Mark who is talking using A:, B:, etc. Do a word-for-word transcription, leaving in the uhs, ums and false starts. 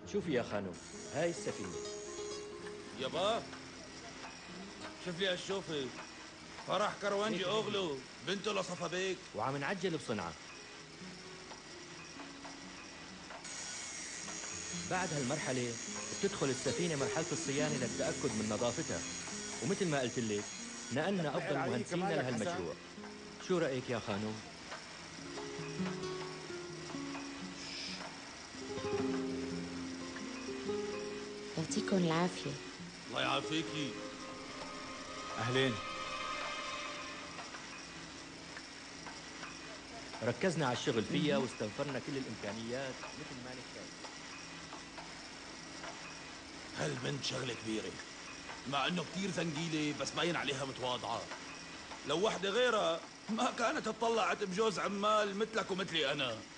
A: شوفي يا خانم، هاي السفينة.
B: يابا شوف لي هالشوفة، فرح كروانجي أوغلو بنته لصفا بيك،
A: وعم نعجل بصنعة. بعد هالمرحلة بتدخل السفينة مرحلة الصيانة للتأكد من نظافتها، ومثل ما قلت لك نقلنا أفضل مهندسينا لهالمشروع. شو رأيك يا خانم؟
C: يعطيكم العافية.
B: الله يعافيكي.
D: أهلين.
A: ركزنا على الشغل فيها واستنفرنا كل الإمكانيات مثل ما لك شايف.
B: هالبنت شغلة كبيرة، مع انه كتير زنقيلة بس باين عليها متواضعة. لو وحدة غيرها ما كانت اتطلعت بجوز عمال مثلك ومثلي انا.